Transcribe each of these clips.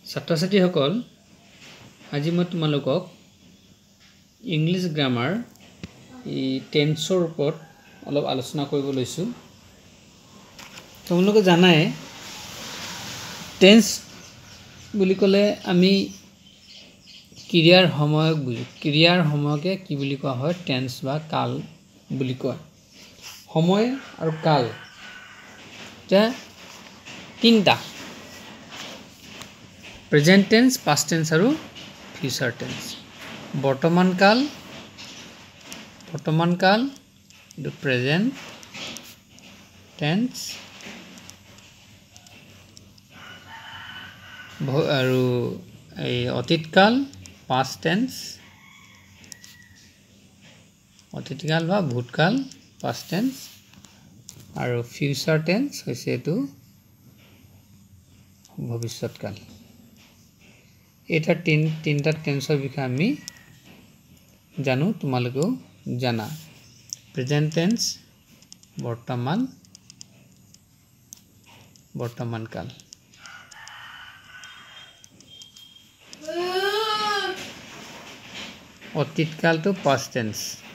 ছাত্ৰ-ছাত্ৰীসকল আজি মই তোমালোকক ইংলিছ গ্ৰামাৰ টেন্সৰ ওপৰত অলপ আলোচনা কৰিব লৈছো। তোমালোকে জানাই টেন্স বুলি ক'লে আমি ক্ৰিয়াৰ সময়ক বুজো। ক্ৰিয়াৰ সময়কে কি বুলি কোৱা হয়? টেন্স বা কাল বুলি কয়। সময় আৰু কাল তিনিটা: প্ৰেজেন্ট টেন্স, পাষ্ট টেন্স আৰু ফিউচাৰ টেন্স। বৰ্তমান কাল এইটো প্ৰেজেন্ট টেন্স আৰু এই অতীত কাল পাষ্ট টেন্স, অতীত কাল বা ভূতকাল পাষ্ট টেন্স, আৰু ফিউচাৰ টেন্স হৈছে এইটো ভৱিষ্যৎ কাল। এটা তিনিটা টেন্সৰ বিষয়ে আমি জানো, তোমালোকেও জানা। প্ৰেজেন্ট টেন্স বৰ্তমান কাল, অতীত কালটো পাষ্ট টেন্স,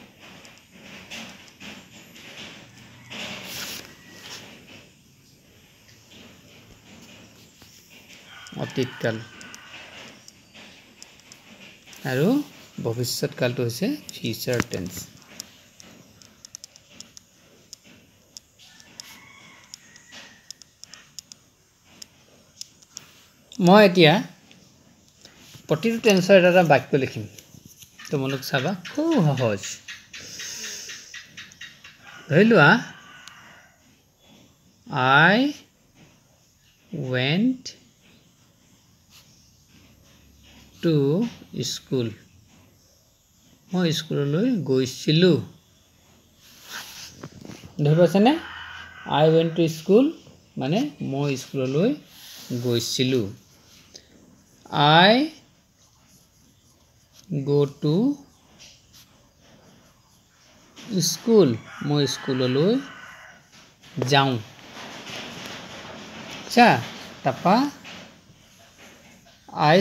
অতীত কাল, আৰু ভৱিষ্যৎ কালটো হৈছে ফিউচাৰ টেন্স। মই এতিয়া প্ৰতিটো টেন্সৰ এটা বাক্য লিখিম, তোমালোক চাবা, খুব সহজ। ধৰি লোৱা, I went to school. মই স্কুললৈ গৈছিলো। ধৰি পাইছেনে? I went to school মানে মই স্কুললৈ গৈছিলো। I go to school, মই স্কুললৈ যাওঁ। আচ্ছা, তাৰপা I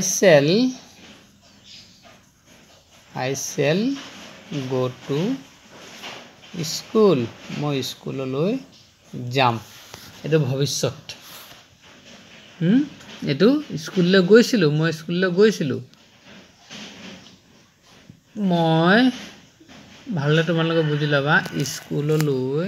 shall go to school, মই স্কুললৈ যাম। এইটো ভৱিষ্যৎ। এইটো স্কুললৈ গৈছিলো, মই স্কুললৈ গৈছিলো। মই ভালদৰে তোমালোকে বুজি ল'বা, স্কুললৈ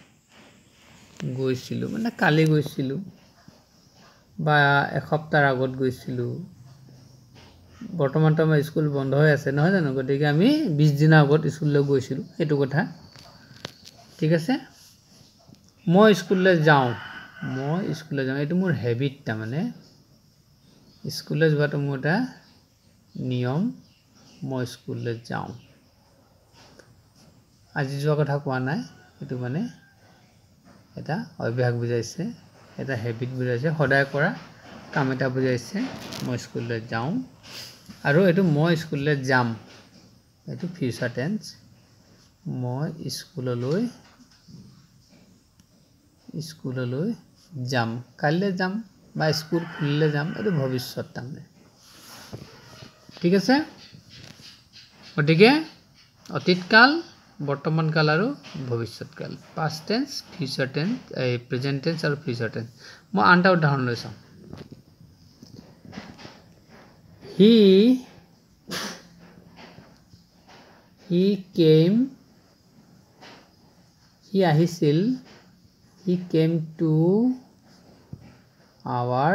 গৈছিলো মানে কালি গৈছিলো বা এসপ্তাহৰ আগত গৈছিলো। বৰ্তমানতো আমাৰ স্কুল বন্ধ হৈ আছে, নহয় জানো? গতিকে আমি 20 দিনৰ আগত স্কুললৈ গৈছিলো, সেইটো কথা। ঠিক আছে? মই স্কুললৈ যাওঁ, এইটো মোৰ হেবিট। তাৰমানে স্কুললৈ যোৱাটো মোৰ এটা নিয়ম। মই স্কুললৈ যাওঁ, আজি যোৱা কথা কোৱা নাই। এইটো মানে এটা অভ্যাস বুজাইছে, এটা হেবিট বুজাইছে, সদায় কৰা কাম এটা বুজাইছে। মই স্কুললৈ যাওঁ, আৰু এইটো মই স্কুললৈ যাম, এইটো ফিউচাৰ টেন্স। মই স্কুললৈ যাম, কাইলৈ যাম বা স্কুল খুলিলে যাম, এইটো ভৱিষ্যৎ তাৰমানে। ঠিক আছে? গতিকে অতীত কাল, বৰ্তমান কাল আৰু ভৱিষ্যৎ কাল, past tense, future tense, present tense আৰু ফিউচাৰ টেন্স। মই আন এটা উদাহৰণ লৈ চাওঁ। He came to our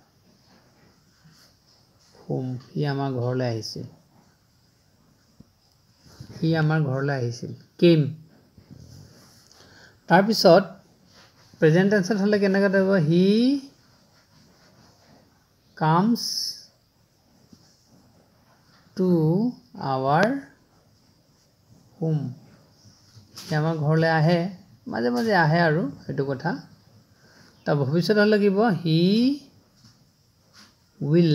home. সি আমাৰ ঘৰলৈ আহিছিল। came। তাৰপিছত প্ৰেজেন্ট টেন্সত হ'লে কেনেকৈ হ'ব? he comes to our home. সি আমাৰ ঘৰলৈ আহে, মাজে মাজে আহে, আৰু সেইটো কথা। তাৰ ভৱিষ্যত হ'লে কি হ'ব? he will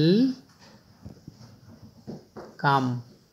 come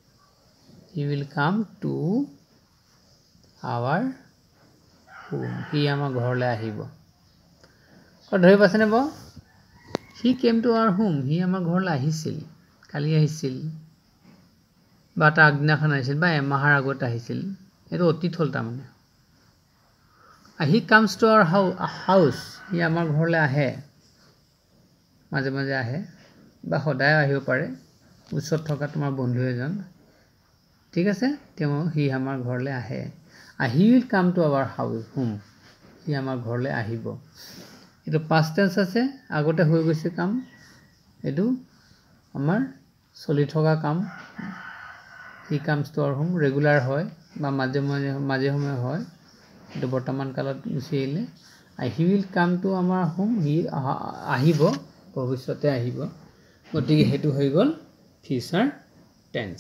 to our home. সি আমাৰ ঘৰলৈ আহিব। ধৰি পাইছেনে বাৰু? He came to our home he আমাৰ ঘৰলৈ আহিছিল কালি আহিছিল বা তাৰ আগদিনাখন আহিছিল বা এমাহৰ আগত আহিছিল এইটো অতীত হ'ল তাৰমানে he comes to our house he আমাৰ ঘৰলৈ আহে মাজে মাজে আহে বা সদায় আহিব পাৰে ওচৰত থকা তোমাৰ বন্ধু এজন ঠিক আছে তেওঁ হি আমাৰ ঘৰলৈ আহে he will come to our house home he আমাৰ ঘৰলৈ আহিব এইটো পাষ্ট টেন্স আছে আগতে হৈ গৈছে কাম এইটো আমাৰ চলি থকা কাম he comes to our home regular হয় বা মাজে সময়ে হয় এইটো বৰ্তমান কালত গুচি আহিলে হি উইল কাম টু আমাৰ হোম হি আহিব ভৱিষ্যতে আহিব গতিকে সেইটো হৈ গ'ল ফিউচাৰ টেন্স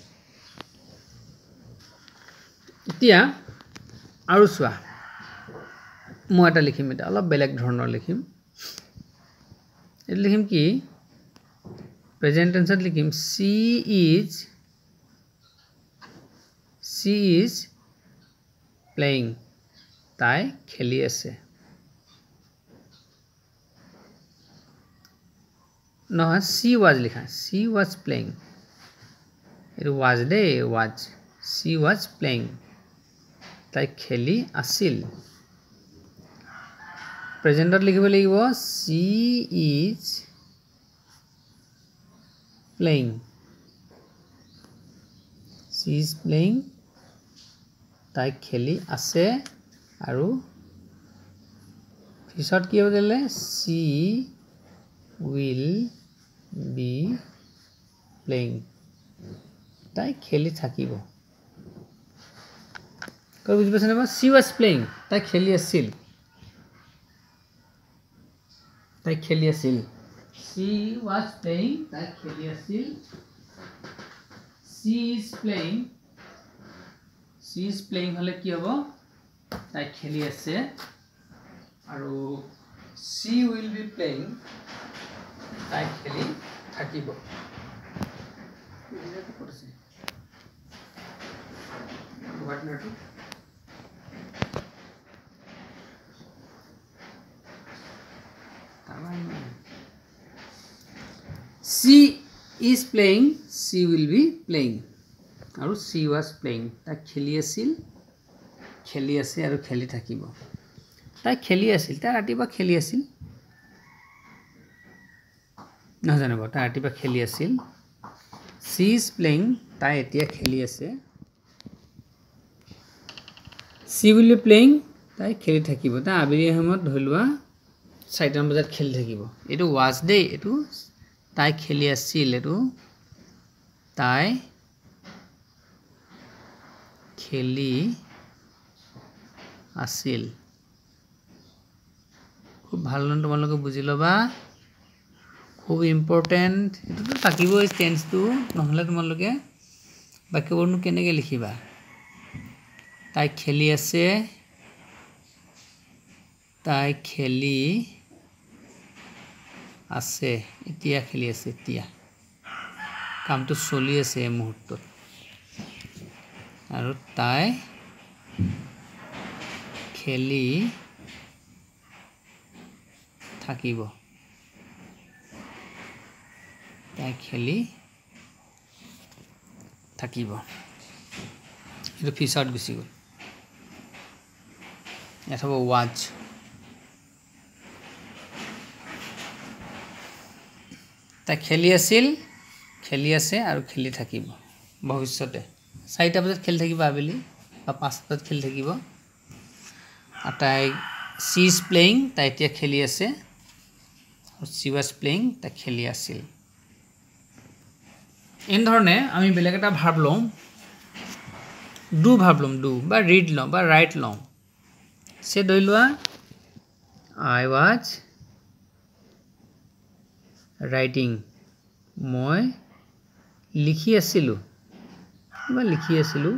এতিয়া আৰু চোৱা মই এটা লিখিম এটা অলপ বেলেগ ধৰণৰ লিখিম এইটো লিখিম কি প্ৰেজেণ্ট টেন্সত লিখিম she is playing তাই খেলি আছে নহয় she was লিখা she was playing এইটো was দেই was she was playing তাই খেলি আছিল প্ৰেজেণ্টত লিখিব লাগিব she is playing she is playing তাই খেলি আছে আৰু পিছত কি হ'ব দিলে she will be playing তাই খেলি থাকিব কৈ বুজি পাইছেনে বাৰু she was playing তাই খেলি আছিল তাই খেলি আছিল she was playing তাই খেলি আছিল she is playing হলে কি হ'ব তাই খেলি আছে আৰু she will be playing তাই খেলি থাকিব she is playing she will be playing আৰু she was playing তাই খেলি আছিল খেলি আছে আৰু খেলি থাকিব তাই খেলি আছিল তাই ৰাতিপুৱা খেলি আছিল নহয় জানো তাই ৰাতিপুৱা খেলি আছিল she is playing তাই এতিয়া খেলি আছে she will be playing তাই খেলি থাকিব তাই আবেলি সময়ত ধৰি লোৱা 4টা বজাত খেলি থাকিব এইটো was দেই এইটো তাই খেলি আছিল এইটো তাই খেলি আছিল খুব ভাল ধৰণে তোমালোকে বুজি ল'বা খুব ইম্পৰ্টেণ্ট এইটোতো থাকিবই টেন্সটো নহ'লে তোমালোকে বাক্যবোৰনো কেনেকৈ লিখিবা তাই খেলি আছে তাই খেলি আছে এতিয়া খেলি আছে এতিয়া কামটো চলি আছে এই মুহূৰ্তত আৰু তাই খেলি থাকিব তাই খেলি থাকিব এইটো ফিউচাৰত গুচি গ'ল ইয়াত হ'ব ৱাজ তাই খেলি আছিল খেলি আছে আৰু খেলি থাকিব ভৱিষ্যতে 4টা বজাত খেলি থাকিব আবেলি বা 5টা বজাত খেলি থাকিব আৰু তাই she is playing তাই এতিয়া খেলি আছে আৰু she was playing তাই খেলি আছিল এনেধৰণে আমি বেলেগ এটা ভাৰ্ব লওঁ ডু ভাৰ্ব লওঁ ডু বা ৰিড লওঁ বা ৰাইট লওঁ সে ধৰি লোৱা I was writing মই লিখি আছিলোঁ বা লিখি আছিলোঁ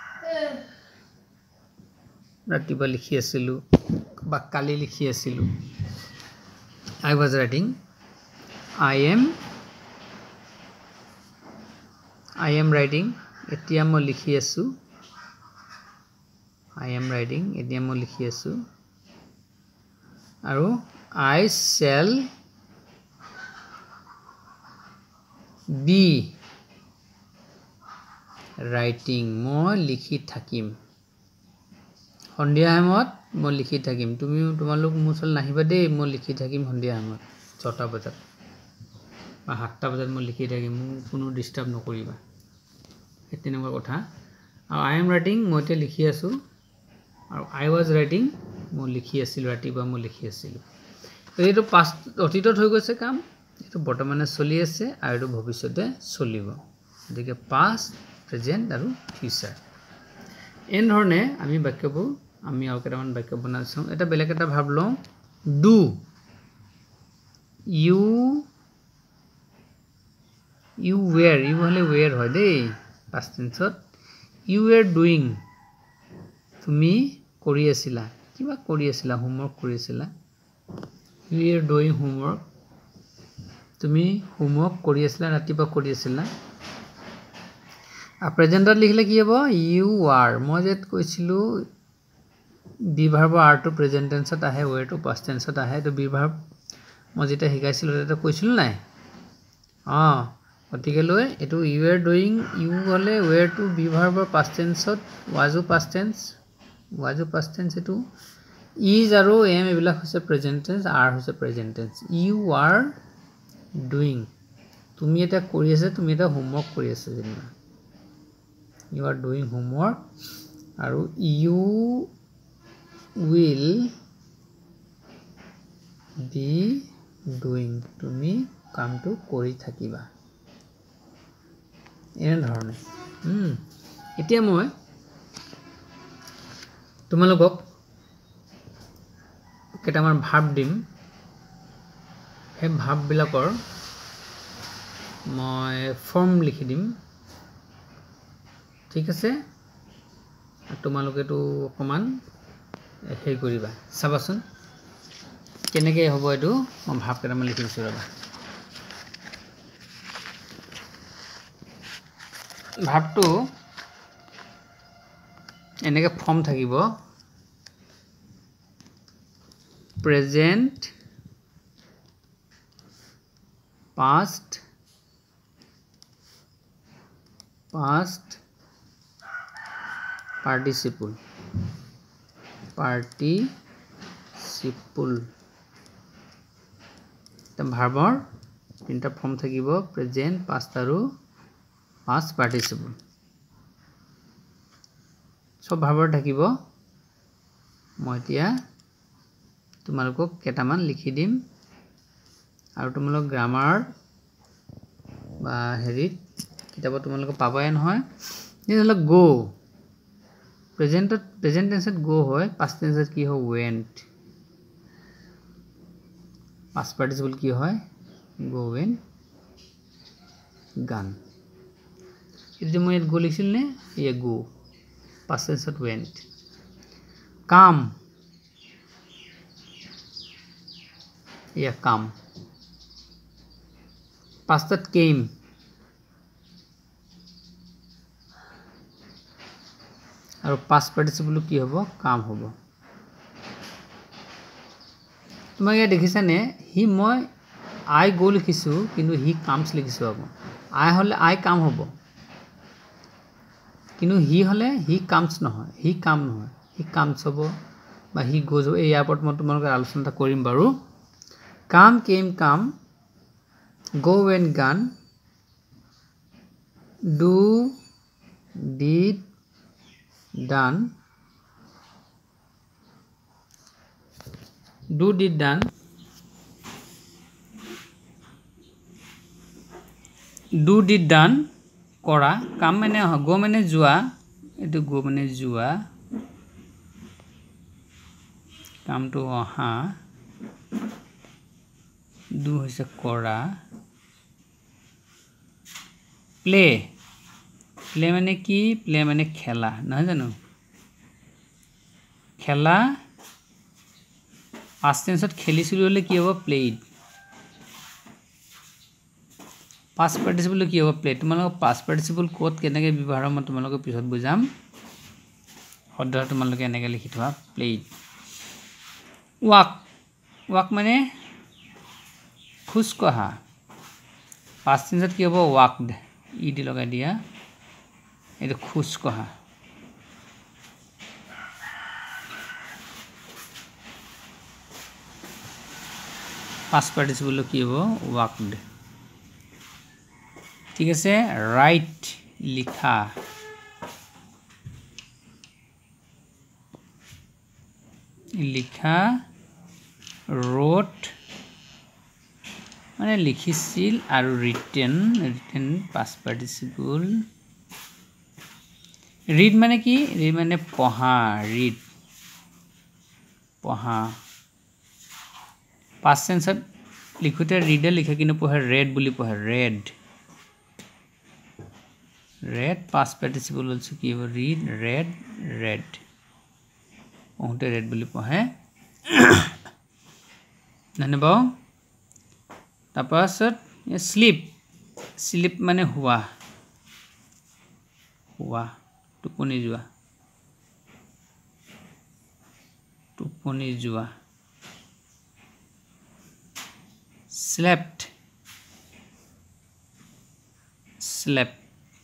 ৰাতিপুৱা লিখি আছিলোঁ বা কালি লিখি আছিলোঁ I was writing I am writing এতিয়া মই লিখি আছোঁ I am writing এতিয়া মই লিখি আছোঁ আৰু I shall বি ৰাইটিং মই লিখি থাকিম সন্ধিয়া সময়ত মই লিখি থাকিম তোমালোক মোৰ ওচৰলৈ নাহিবা দেই মই লিখি থাকিম সন্ধিয়া সময়ত 6টা বজাত বা 7টা বজাত মই লিখি থাকিম মোক কোনো ডিস্টার্ব নকৰিবা এই তেনেকুৱা কথা আৰু আই এম ৰাইটিং মই এতিয়া লিখি আছো আৰু আই ৱাজ ৰাইটিং মই লিখি আছিলোঁ ৰাতিপুৱা মই লিখি আছিলোঁ এইটো পাষ্ট অতীতত হৈ গৈছে কাম এইটো বৰ্তমানে চলি আছে আৰু এইটো ভৱিষ্যতে চলিব গতিকে পাষ্ট প্ৰেজেন্ট আৰু ফিউচাৰ এন ধৰণে আমি বাক্যবোৰ আমি আৰু কেইটামান বাক্য বনাইছো এটা বেলেগ এটা ভাব লওঁ ডু ইউ ওয়্যাৰ ইউ হলে ওয়্যাৰ হয় দেই পাষ্ট টেন্সত ইউ ওয়্যাৰ ডুইং তুমি কৰি আছিলা কিবা কৰি আছিলা হোমৱৰ্ক কৰি আছিলা ইউ ওয়্যাৰ ডুইং হোমৱৰ্ক তুমি হোমৱৰ্ক কৰি আছিলা ৰাতিপুৱা কৰি আছিলা প্ৰেজেন্টত লিখিলে কি হ'ব ইউ আৰ মই যে কৈছিলো be verb are two present টেন্সত আহে ওয়্যাৰ টু পাষ্ট টেন্সত আহে তো বি ভাৰ্ব মই যেটা শিকাইছিলো এটা কৈছিলো নাই গতিকে লৈ এটো ইউ আৰ ডুইং ইউ হলে ওয়্যাৰ টু বি ভাৰ্বৰ পাষ্ট টেন্সত ৱাজো পাষ্ট টেন্স এটো ইজ আৰু এম এবিলাক হৈছে প্ৰেজেন্ট টেন্স আৰ হৈছে present tense you are doing তুমি এটা কৰি আছে তুমি এটা হোমৱৰ্ক কৰি আছে যেনিবা you are doing homework আৰু you will be doing তুমি কামটো কৰি থাকিবা এনে ধৰণে এতিয়া মই তোমালোকক কেইটামান ভাব দিম এই ভাব বিলাকৰ মই ফৰ্ম লিখি দিম ঠিক আছে তোমালোকে তো অকমান হেই কৰিবা চাবাচোন কেনেকৈ হ'ব এটো মই ভাব কেইটামান লিখিছো ৰবা ভাবটো এনেকৈ ফৰ্ম থাকিব প্ৰেজেন্ট পাষ্ট participle তা ভাৰ্বৰ তিনটা ফৰ্ম থাকিব প্ৰেজেন্ট পাষ্ট আৰু পাষ্ট পাৰ্টিসিপল সব ভাৰ্বৰ থাকিব মই এতিয়া তোমালোকক কেটামান লিখি দিম আৰু তোমালোক গ্ৰামাৰ বা হেৰিত কিতাপত তোমালোক পাবাই নহয় যেনে গো প্ৰেজেন্ট টেন্সত গো হয় পাষ্ট টেন্সত কি হয় went পাষ্ট পাৰ্টিসিপল কি হয় go went gone এতিয়া মই গো লিখিছিল নে ইয়া গো পাষ্ট টেন্সত went come ইয়া come pastত came আৰু পাষ্ট পাৰ্টিসিপল কি হ'ব কাম হ'ব তোমাক ইয়া দেখিছা নে হি মই আই গো লিখিছো কিন্তু হি কামছ লিখিছো আকৌ আই হলে আই কাম হ'ব কিন্তু হি হলে হি কামছ নহয় হি কাম নহয় হি কামছ হ'ব বা হি গোজ এই ইয়াৰ মই তোমালোকৰ আলোচনা কৰিম বাৰু কাম কেম কাম go went gone do did done do did done do did done কৰা কাম মানে go মানে যোৱা এটো go মানে যোৱা কামটো অহা do হৈছে কৰা play প্লে মানে কি প্লে মানে খেলা নহয় জানো খেলা পাষ্ট টেন্সত খেলিছিল হলে কি হ'ব প্লেড পাষ্ট পাৰ্টিসিপল কি হ'ব প্লে তোমালোক পাষ্ট পাৰ্টিসিপল কোড কেনেকৈ ব্যৱহাৰ মই তোমালোক পিছত বুজাম শব্দ তোমালোকে এনেকৈ লিখি থোৱা প্লেড ৱাক মানে খোজ কঢ়া past tense কি হ'ব walked ed লগাই দিয়া এটো খোজ কঢ়া past participle কি হ'ব walked ঠিক আছে write লিখা লিখা wrote মানে লিখিছিল আৰু written past participle read মানে কি read মানে পঢ়া read পঢ়া past tense লিখোতে read লিখে কিন্তু পঢ়ে read বুলি পঢ়ে read read past participle also কি হ'ব read read read ওহতে read বুলি পঢ়ে জানিব তাৰপাছত sleep sleep মানে হুৱা হুৱা টোপনি যোৱা slept slept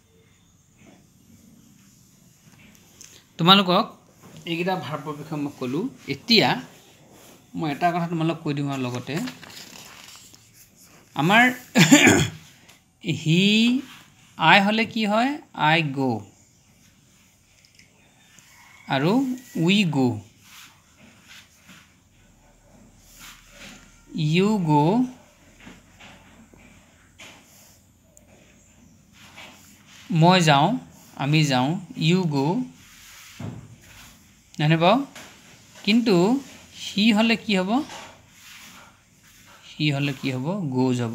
তোমালোকক এইগিটা ভাৰ্বৰ বিষয়ে মই কলো এতিয়া মই এটা কথা তোমালোক কৈ দিম লগতে আমাৰ হি আই হলে কি হয় আই গো আৰু উই গো ইউ গো মই যাওঁ আমি যাওঁ ইউ গো জানিব কিন্তু হি হলে কি হ'ব গো যাব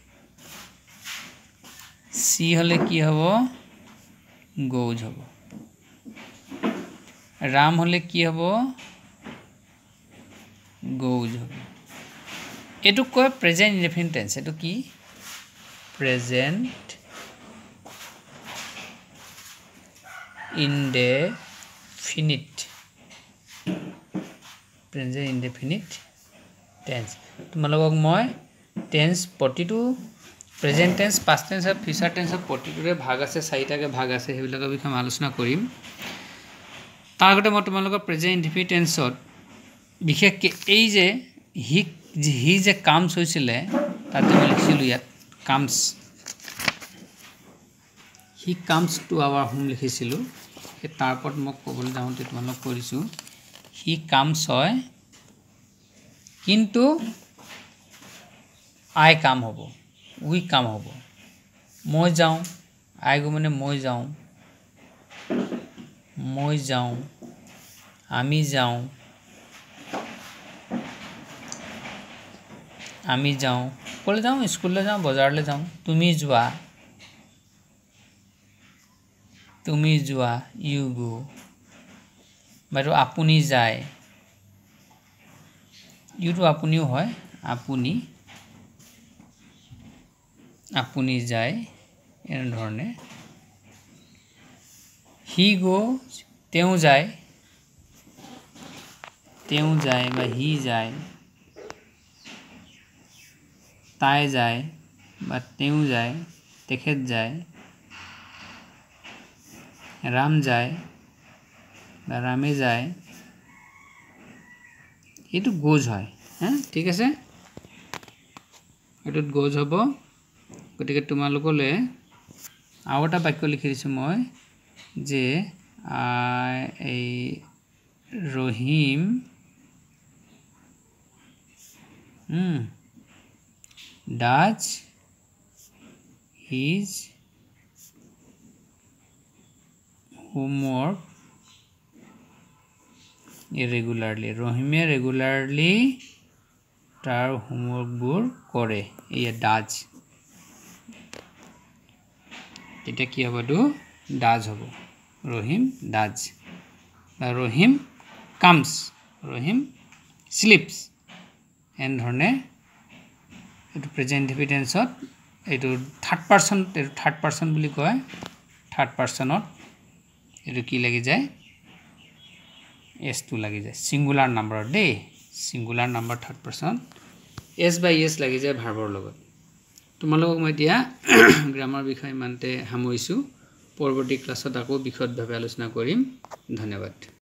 সি হলে কি হ'ব গো যাব ৰাম হলে কি হ'ব গো যাব এটো কয় প্ৰেজেন্ট ইনডেফিনিট টেন্স এটো কি present indefinite present indefinite tense তোমালোকক মই tense প্ৰতিটো present tense past tense আৰু future tense প্ৰতিটোৰে ভাগ আছে চাৰিটাকে ভাগ আছে হেবিলাকৰ বিষয়ে আলোচনা কৰিম তাৰ আগতে মই তোমালোকক present indefinite tense বিশেষকৈ এই যে হি যে কামছ হৈছিলে তাতে মই লিখিলোঁ ইয়াত comes he comes to our home লিখিছিলোঁ তাৰ ওপৰত মই ক'বলৈ যাওঁতে তোমালোক কৰিছোঁ he comes হয় কিন্তু I কাম হ'ব we কাম হ'ব মই যাওঁ I গো মানে মই যাওঁ আমি যাওঁ ক'লৈ যাওঁ স্কুললৈ যাওঁ বজাৰলৈ যাওঁ তুমি যোৱা you go বাৰু আপুনি যায় ইউটো আপুনিও হয় আপুনি যায় এনে ধৰণে he go তেওঁ যায় বা he যায় তাই যায় বা তেওঁ যায় তেখেত যায় রাম যায় বা রামে যায় এটো গোজ হয় হ্যাঁ ঠিক আছে এটোত গোজ হ'ব গতিকে তোমালোকলে আৰু এটা বাক্য লিখি দিছো মই যে এই Rahim does his homework irregularly রহিমে রেগুলারলি তার হোমওয়ার্কবোৰ কৰে এই ডাজ এটা কি হ'ব দু ডাজ হ'ব রহিম ডাজ বা রহিম কামস রহিম স্লিপস এন ধৰণে এটো প্ৰেজেন্ট ইনডেফিনিটত এটো থাৰ্ড পাৰসন বুলি কয় থাৰ্ড পাৰসনত এটো কি লাগি যায় s2 লাগি যায় singular number singular number third person s by s লাগি যায় ভার্বৰ লগত তোমালোকক মই এতিয়া গ্ৰামাৰ বিষয় ইমানতে সামৰিছোঁ পৰৱৰ্তী ক্লাছত আকৌ বিশদভাৱে আলোচনা কৰিম ধন্যবাদ